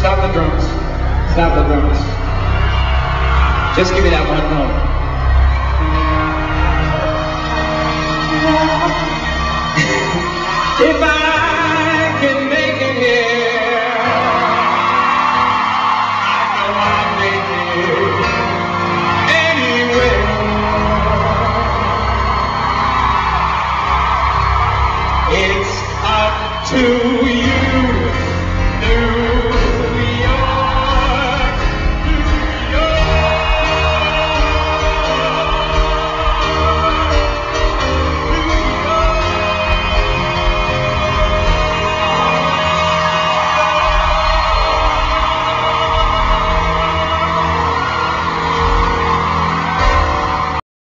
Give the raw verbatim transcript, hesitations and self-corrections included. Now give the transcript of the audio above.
Stop the drums. Stop the drums. Just give me that one note. If I